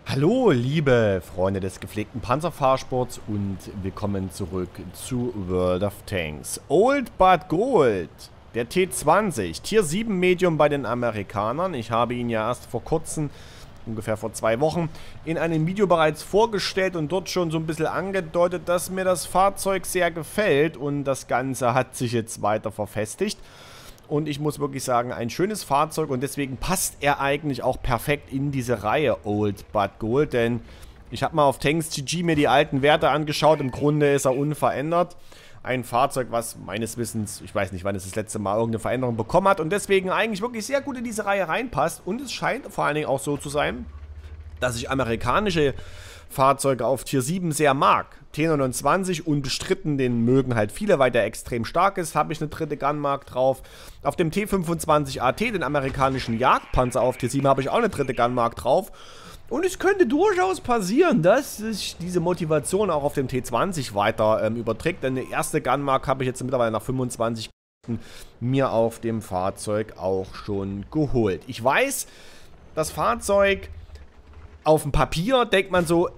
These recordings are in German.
Hallo, liebe Freunde des gepflegten Panzerfahrsports und willkommen zurück zu World of Tanks. Old but Gold, der T20, Tier 7 Medium bei den Amerikanern. Ich habe ihn ja erst vor kurzem, ungefähr vor 2 Wochen, in einem Video bereits vorgestellt und dort schon so ein bisschen angedeutet, dass mir das Fahrzeug sehr gefällt und das Ganze hat sich jetzt weiter verfestigt. Und ich muss wirklich sagen, ein schönes Fahrzeug und deswegen passt er eigentlich auch perfekt in diese Reihe Old but Gold, denn ich habe mal auf Tanks GG mir die alten Werte angeschaut, im Grunde ist er unverändert. Ein Fahrzeug, was meines Wissens, ich weiß nicht, wann es das letzte Mal irgendeine Veränderung bekommen hat und deswegen eigentlich wirklich sehr gut in diese Reihe reinpasst und es scheint vor allen Dingen auch so zu sein, dass ich amerikanische Fahrzeuge auf Tier 7 sehr mag. T29 unbestritten, den mögen halt viele, weil der extrem stark ist, habe ich eine dritte Gunmark drauf. Auf dem T25 AT, den amerikanischen Jagdpanzer auf Tier 7, habe ich auch eine dritte Gunmark drauf. Und es könnte durchaus passieren, dass sich diese Motivation auch auf dem T20 weiter überträgt, denn die erste Gunmark habe ich jetzt mittlerweile nach 25 mir auf dem Fahrzeug auch schon geholt. Ich weiß, das Fahrzeug auf dem Papier denkt man so,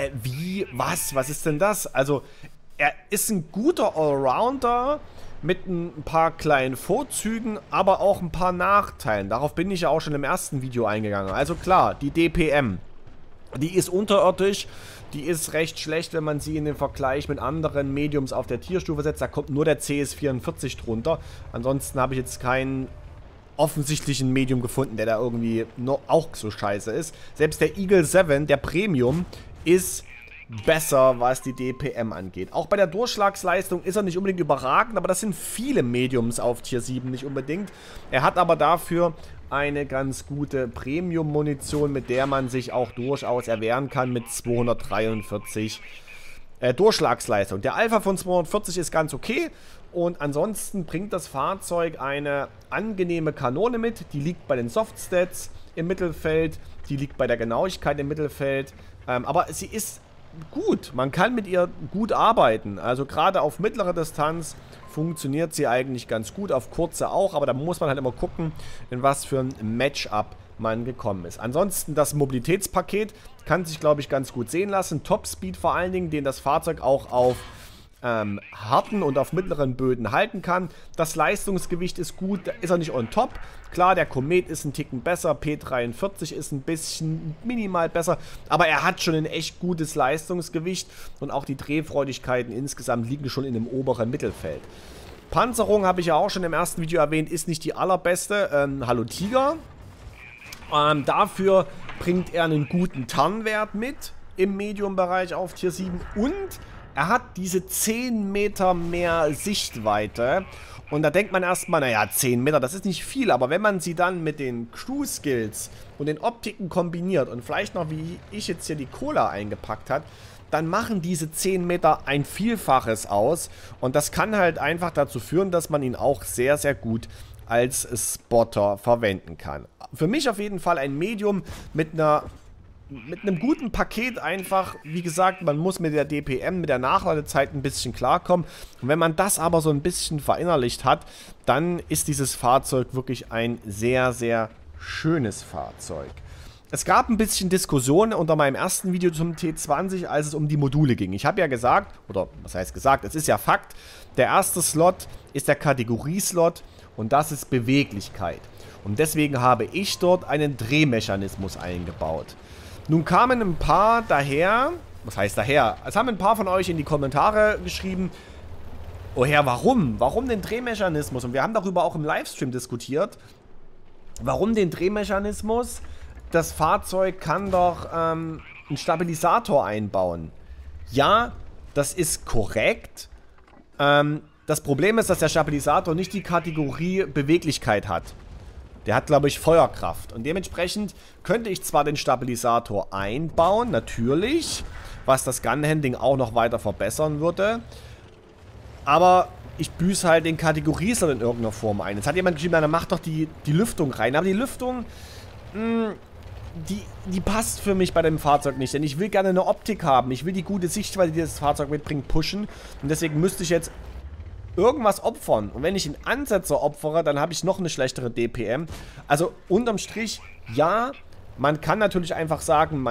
was ist denn das? Also, er ist ein guter Allrounder mit ein paar kleinen Vorzügen, aber auch ein paar Nachteilen. Darauf bin ich ja auch schon im ersten Video eingegangen. Also klar, die DPM, die ist unterirdisch, die ist recht schlecht, wenn man sie in den Vergleich mit anderen Mediums auf der Tierstufe setzt. Da kommt nur der CS44 drunter. Ansonsten habe ich jetzt keinen offensichtlichen Medium gefunden, der da irgendwie noch auch so scheiße ist. Selbst der Eagle 7, der Premium, ist besser, was die DPM angeht. Auch bei der Durchschlagsleistung ist er nicht unbedingt überragend, aber das sind viele Mediums auf Tier 7 nicht unbedingt. Er hat aber dafür eine ganz gute Premium-Munition, mit der man sich auch durchaus erwehren kann mit 243 Durchschlagsleistung. Der Alpha von 240 ist ganz okay und ansonsten bringt das Fahrzeug eine angenehme Kanone mit. Die liegt bei den Softstats im Mittelfeld, die liegt bei der Genauigkeit im Mittelfeld, aber sie ist gut. Man kann mit ihr gut arbeiten. Also gerade auf mittlere Distanz funktioniert sie eigentlich ganz gut, auf kurze auch, aber da muss man halt immer gucken, in was für ein Matchup man gekommen ist. Ansonsten das Mobilitätspaket kann sich, glaube ich, ganz gut sehen lassen. Topspeed vor allen Dingen, den das Fahrzeug auch auf harten und auf mittleren Böden halten kann. Das Leistungsgewicht ist gut, da ist er nicht on top. Klar, der Komet ist ein Ticken besser, P43 ist ein bisschen minimal besser, aber er hat schon ein echt gutes Leistungsgewicht und auch die Drehfreudigkeiten insgesamt liegen schon in dem oberen Mittelfeld. Panzerung, habe ich ja auch schon im ersten Video erwähnt, ist nicht die allerbeste. Hallo Tiger. Dafür bringt er einen guten Tarnwert mit im Medium-Bereich auf Tier 7 und er hat diese 10 Meter mehr Sichtweite und da denkt man erstmal, naja, 10 Meter, das ist nicht viel, aber wenn man sie dann mit den Crew-Skills und den Optiken kombiniert und vielleicht noch, wie ich jetzt hier die Cola eingepackt hat, dann machen diese 10 Meter ein Vielfaches aus und das kann halt einfach dazu führen, dass man ihn auch sehr, sehr gut als Spotter verwenden kann. Für mich auf jeden Fall ein Medium mit einem guten Paket einfach. Wie gesagt, man muss mit der DPM, mit der Nachladezeit ein bisschen klarkommen. Und wenn man das aber so ein bisschen verinnerlicht hat, dann ist dieses Fahrzeug wirklich ein sehr, sehr schönes Fahrzeug. Es gab ein bisschen Diskussion unter meinem ersten Video zum T20, als es um die Module ging. Ich habe ja gesagt, oder was heißt gesagt, es ist ja Fakt, der erste Slot ist der Kategorieslot und das ist Beweglichkeit. Und deswegen habe ich dort einen Drehmechanismus eingebaut. Nun kamen ein paar daher, was heißt daher? Es haben ein paar von euch in die Kommentare geschrieben, oh Herr, warum? Warum den Drehmechanismus? Und wir haben darüber auch im Livestream diskutiert. Warum den Drehmechanismus? Das Fahrzeug kann doch einen Stabilisator einbauen. Ja, das ist korrekt. Das Problem ist, dass der Stabilisator nicht die Kategorie Beweglichkeit hat. Der hat, glaube ich, Feuerkraft. Und dementsprechend könnte ich zwar den Stabilisator einbauen, natürlich, was das Gunhandling auch noch weiter verbessern würde. Aber ich büße halt den Kategorieslot in irgendeiner Form ein. Jetzt hat jemand geschrieben, dann macht doch die Lüftung rein. Aber die Lüftung, die passt für mich bei dem Fahrzeug nicht. Denn ich will gerne eine Optik haben. Ich will die gute Sichtweite, die das Fahrzeug mitbringt, pushen. Und deswegen müsste ich jetzt irgendwas opfern. Und wenn ich einen Ansetzer opfere, dann habe ich noch eine schlechtere DPM. Also unterm Strich, ja, man kann natürlich einfach sagen, man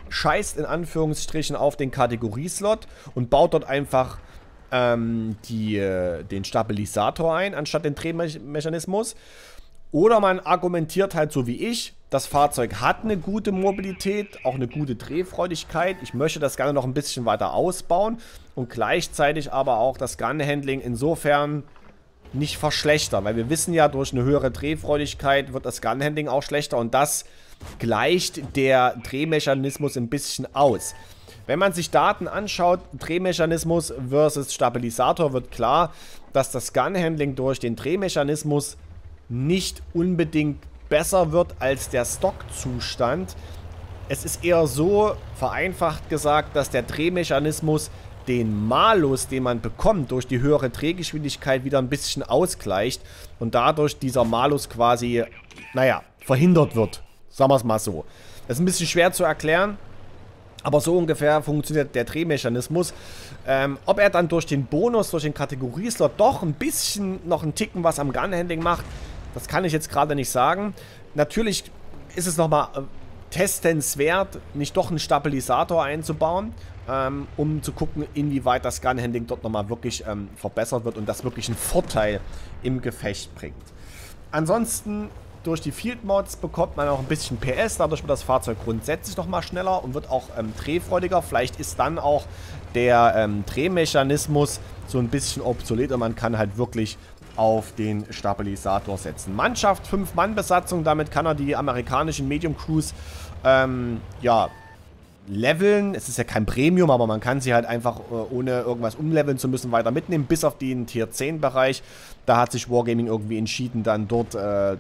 scheißt in Anführungsstrichen auf den Kategorieslot und baut dort einfach den Stabilisator ein, anstatt den Drehmechanismus. Oder man argumentiert halt so wie ich, das Fahrzeug hat eine gute Mobilität, auch eine gute Drehfreudigkeit. Ich möchte das gerne noch ein bisschen weiter ausbauen und gleichzeitig aber auch das Gun-Handling insofern nicht verschlechtern. Weil wir wissen ja, durch eine höhere Drehfreudigkeit wird das Gun-Handling auch schlechter und das gleicht der Drehmechanismus ein bisschen aus. Wenn man sich Daten anschaut, Drehmechanismus versus Stabilisator, wird klar, dass das Gun-Handling durch den Drehmechanismus nicht unbedingt besser wird als der Stockzustand. Es ist eher so, vereinfacht gesagt, dass der Drehmechanismus den Malus, den man bekommt, durch die höhere Drehgeschwindigkeit wieder ein bisschen ausgleicht und dadurch dieser Malus quasi, naja, verhindert wird. Sagen wir es mal so. Das ist ein bisschen schwer zu erklären, aber so ungefähr funktioniert der Drehmechanismus. Ob er dann durch den Bonus, durch den Kategorieslot doch ein bisschen noch einen Ticken was am Gun-Handling macht, das kann ich jetzt gerade nicht sagen. Natürlich ist es nochmal testenswert, nicht doch einen Stabilisator einzubauen, um zu gucken, inwieweit das Gun-Handling dort nochmal wirklich verbessert wird und das wirklich einen Vorteil im Gefecht bringt. Ansonsten, durch die Field Mods bekommt man auch ein bisschen PS, dadurch wird das Fahrzeug grundsätzlich nochmal schneller und wird auch drehfreudiger. Vielleicht ist dann auch der Drehmechanismus so ein bisschen obsolet und man kann halt wirklich auf den Stabilisator setzen. Mannschaft, 5-Mann-Besatzung, damit kann er die amerikanischen Medium Crews ja, leveln. Es ist ja kein Premium, aber man kann sie halt einfach, ohne irgendwas umleveln zu müssen, weiter mitnehmen, bis auf den Tier 10 Bereich. Da hat sich Wargaming irgendwie entschieden, dann dort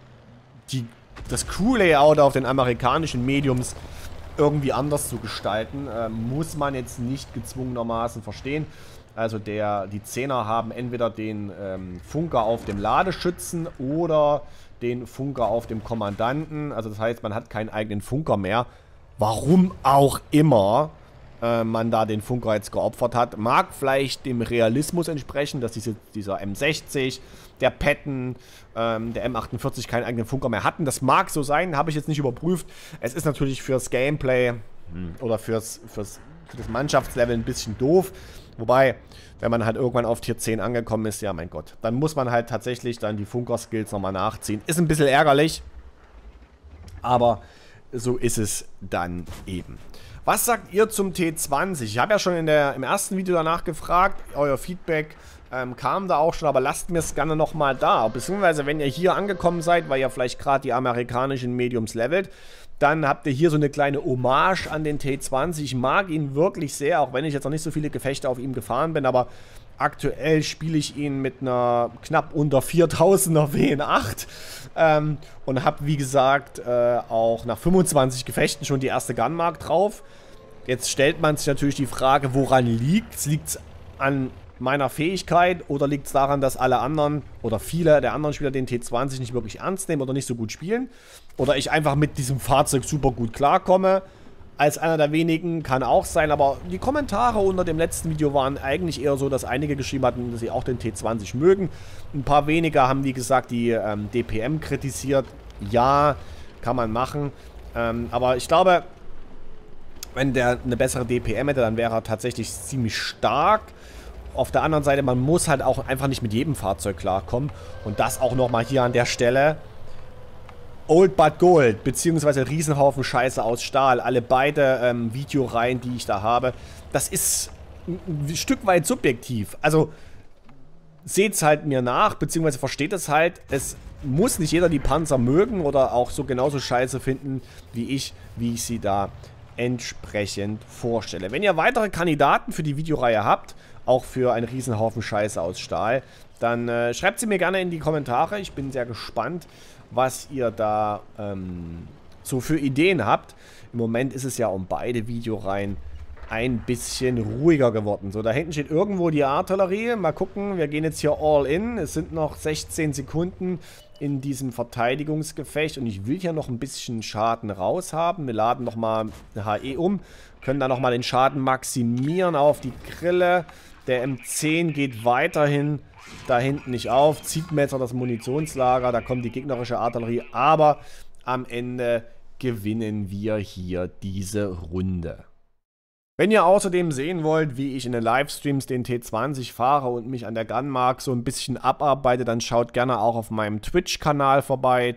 das Crew-Layout auf den amerikanischen Mediums irgendwie anders zu gestalten. Muss man jetzt nicht gezwungenermaßen verstehen. Also die 10er haben entweder den Funker auf dem Ladeschützen oder den Funker auf dem Kommandanten. Also das heißt, man hat keinen eigenen Funker mehr. Warum auch immer man da den Funker jetzt geopfert hat. Mag vielleicht dem Realismus entsprechen, dass dieser M60, der Patton, der M48 keinen eigenen Funker mehr hatten. Das mag so sein, habe ich jetzt nicht überprüft. Es ist natürlich fürs Gameplay oder für das Mannschaftslevel ein bisschen doof. Wobei, wenn man halt irgendwann auf Tier 10 angekommen ist, ja mein Gott, dann muss man halt tatsächlich dann die Funker-Skills nochmal nachziehen. Ist ein bisschen ärgerlich, aber so ist es dann eben. Was sagt ihr zum T20? Ich habe ja schon im ersten Video danach gefragt, euer Feedback kam da auch schon, aber lasst mir es gerne nochmal da. Beziehungsweise, wenn ihr hier angekommen seid, weil ihr vielleicht gerade die amerikanischen Mediums levelt, dann habt ihr hier so eine kleine Hommage an den T20. Ich mag ihn wirklich sehr, auch wenn ich jetzt noch nicht so viele Gefechte auf ihm gefahren bin, aber aktuell spiele ich ihn mit einer knapp unter 4000er WN8 und habe, wie gesagt, auch nach 25 Gefechten schon die erste Gunmark drauf. Jetzt stellt man sich natürlich die Frage, woran liegt es? Liegt es an meiner Fähigkeit oder liegt es daran, dass alle anderen oder viele der anderen Spieler den T20 nicht wirklich ernst nehmen oder nicht so gut spielen? Oder ich einfach mit diesem Fahrzeug super gut klarkomme? Als einer der wenigen, kann auch sein, aber die Kommentare unter dem letzten Video waren eigentlich eher so, dass einige geschrieben hatten, dass sie auch den T20 mögen. Ein paar weniger haben, wie gesagt, die DPM kritisiert. Ja, kann man machen. Aber ich glaube, wenn der eine bessere DPM hätte, dann wäre er tatsächlich ziemlich stark. Auf der anderen Seite, man muss halt auch einfach nicht mit jedem Fahrzeug klarkommen. Und das auch nochmal hier an der Stelle. Old But Gold, beziehungsweise Riesenhaufen Scheiße aus Stahl. Alle beide Videoreihen, die ich da habe. Das ist ein Stück weit subjektiv. Also, seht es halt mir nach, beziehungsweise versteht es halt. Es muss nicht jeder die Panzer mögen oder auch so genauso scheiße finden wie ich sie da entsprechend vorstelle. Wenn ihr weitere Kandidaten für die Videoreihe habt, auch für einen Riesenhaufen Scheiße aus Stahl, dann schreibt sie mir gerne in die Kommentare. Ich bin sehr gespannt, was ihr da so für Ideen habt. Im Moment ist es ja um beide Videoreihen ein bisschen ruhiger geworden. So, da hinten steht irgendwo die Artillerie. Mal gucken, wir gehen jetzt hier all in. Es sind noch 16 Sekunden in diesem Verteidigungsgefecht und ich will hier noch ein bisschen Schaden raus haben. Wir laden nochmal eine HE um, können dann nochmal den Schaden maximieren auf die Grille. Der M10 geht weiterhin da hinten nicht auf, zieht mir jetzt noch das Munitionslager, da kommt die gegnerische Artillerie, aber am Ende gewinnen wir hier diese Runde. Wenn ihr außerdem sehen wollt, wie ich in den Livestreams den T20 fahre und mich an der Gunmark so ein bisschen abarbeite, dann schaut gerne auch auf meinem Twitch-Kanal vorbei,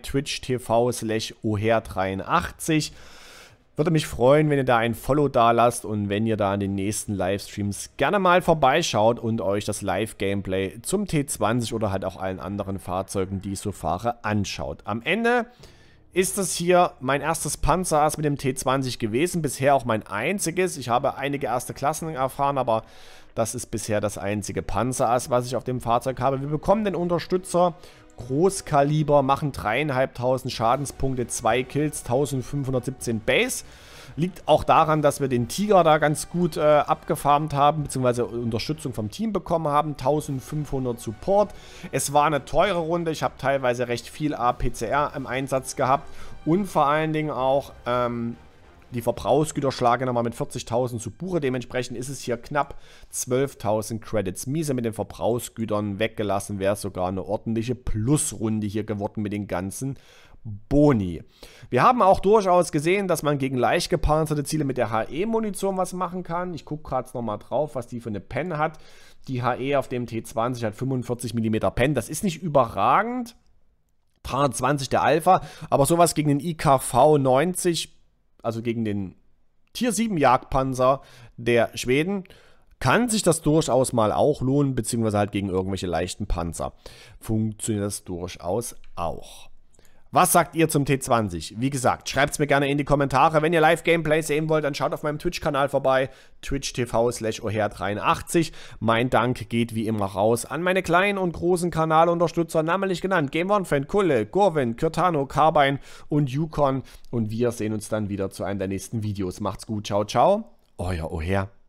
twitch.tv/oher83. Würde mich freuen, wenn ihr da ein Follow da lasst und wenn ihr da in den nächsten Livestreams gerne mal vorbeischaut und euch das Live-Gameplay zum T20 oder halt auch allen anderen Fahrzeugen, die ich so fahre, anschaut. Am Ende ist das hier mein erstes Panzerass mit dem T20 gewesen, bisher auch mein einziges. Ich habe einige erste Klassen erfahren, aber das ist bisher das einzige Panzerass, was ich auf dem Fahrzeug habe. Wir bekommen den Unterstützer, Großkaliber, machen 3.500 Schadenspunkte, 2 Kills, 1517 Base. Liegt auch daran, dass wir den Tiger da ganz gut abgefarmt haben, beziehungsweise Unterstützung vom Team bekommen haben. 1500 Support. Es war eine teure Runde. Ich habe teilweise recht viel APCR im Einsatz gehabt. Und vor allen Dingen auch die Verbrauchsgüter schlagen nochmal mit 40.000 zu Buche. Dementsprechend ist es hier knapp 12.000 Credits. Miese mit den Verbrauchsgütern weggelassen, wäre sogar eine ordentliche Plusrunde hier geworden mit den ganzen Boni. Wir haben auch durchaus gesehen, dass man gegen leicht gepanzerte Ziele mit der HE-Munition was machen kann. Ich gucke gerade nochmal drauf, was die für eine Pen hat. Die HE auf dem T20 hat 45 mm Pen. Das ist nicht überragend. 320 der Alpha, aber sowas gegen den IKV 90, also gegen den Tier 7 Jagdpanzer der Schweden, kann sich das durchaus mal auch lohnen, beziehungsweise halt gegen irgendwelche leichten Panzer. Funktioniert das durchaus auch. Was sagt ihr zum T20? Wie gesagt, schreibt es mir gerne in die Kommentare. Wenn ihr Live-Gameplay sehen wollt, dann schaut auf meinem Twitch-Kanal vorbei. twitch.tv/oher83. Mein Dank geht wie immer raus an meine kleinen und großen Kanalunterstützer, namentlich genannt Game One Fan, Kulle, Gorvin, Kürtano, Carbine und Yukon. Und wir sehen uns dann wieder zu einem der nächsten Videos. Macht's gut, ciao, ciao. Euer Oher.